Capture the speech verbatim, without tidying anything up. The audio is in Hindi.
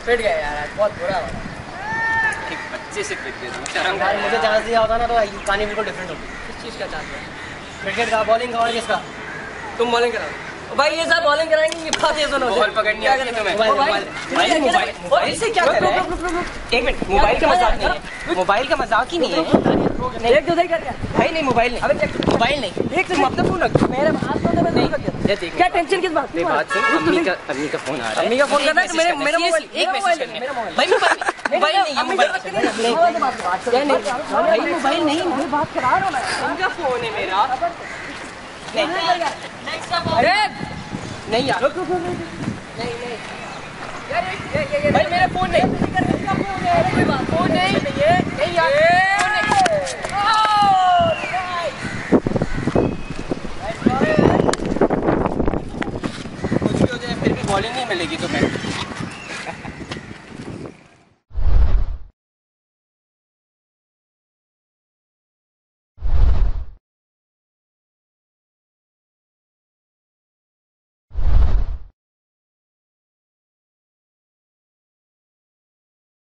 पिट गया यार, बहुत बुरा हुआ। एक बच्चे से पिट गए तुम, शर्म यार मुझे चांस दिया होता ना तो कहानी बिल्कुल डिफरेंट होती। किस चीज़ का चांस है? क्रिकेट का, बॉलिंग का और किसका? तुम बॉलिंग कराओ भाई, ये सब बॉलिंग कराएंगे। ये बात ये सुनो, बॉल पकड़नी आती है तुम्हें? मोबाइल मोबाइल मोबाइल से क्या कर रहा है? एक मिनट, मोबाइल का मजाक नहीं है, मोबाइल का मजाक ही नहीं है। एक दो सही कर क्या भाई नहीं, मोबाइल नहीं, अबे मोबाइल नहीं, एक तुम अपना फोन रख। मेरे हाथ में तो नहीं क्या टेंशन किस बात? नहीं बात सुन, अम्मी का अम्मी का फोन आ रहा है। अम्मी का फोन करना है तो मेरे मेरा मोबाइल, एक मैसेज करना है भाई। मोबाइल मोबाइल नहीं है, मोबाइल भाई, मोबाइल नहीं, मैं बात करा रहा हूँ मैं। इनका फोन है मेरा। अरे नहीं यार, नहीं नहीं यार, ये ये ये भाई मेरा फोन नहीं, कोई बात फोन नहीं ये नहीं यार, कुछ भी हो जाए फिर भी बॉलिंग नहीं मिलेगी तुम्हें।